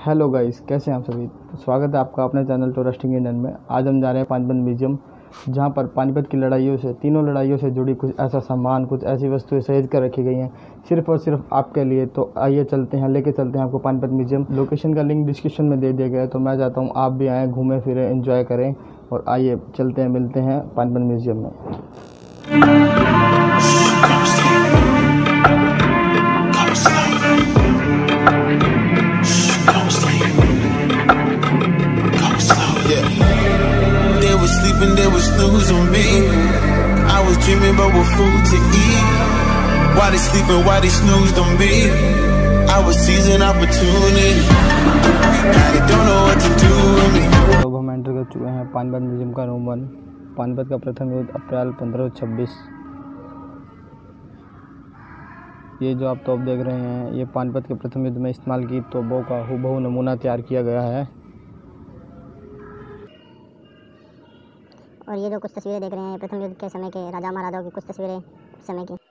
Hello guys, कैसे हैं आप सभी। तो स्वागत है आपका अपने चैनल टूरिस्टिंग इंडियन में। आज हम जा रहे हैं पानीपत म्यूजियम, जहां पर पानीपत की लड़ाइयों से, तीनों लड़ाइयों से जुड़ी कुछ ऐसा सामान, कुछ ऐसी वस्तुएं सहेज कर रखी गई हैं सिर्फ और सिर्फ आपके लिए। तो आइए चलते हैं, लेके चलते हैं आपको पानीपत म्यूजियम। लोकेशन का लिंक डिस्क्रिप्शन में दे दिया गया है, तो मैं चाहता हूँ आप भी आएँ, घूमें फिरें, एंजॉय करें। और आइए चलते हैं, मिलते हैं पानीपत म्यूजियम में। They was snoozing me. I was dreaming about what food to eat. Why they sleeping? Why they snoozed on me? I was seizing opportunity. Now they don't know what to do with me. अब हम enter कर चुके हैं Panipat museum का room 1। Panipat का प्रथम युद्ध अप्रैल 1526। ये जो आप तोप देख रहे हैं, ये पानीपत के प्रथम युद्ध में इस्तेमाल की तोपों का हूबहू नमूना तैयार किया गया है। और ये जो कुछ तस्वीरें देख रहे हैं, प्रथम युद्ध के समय के राजा महाराजाओं की कुछ तस्वीरें समय की।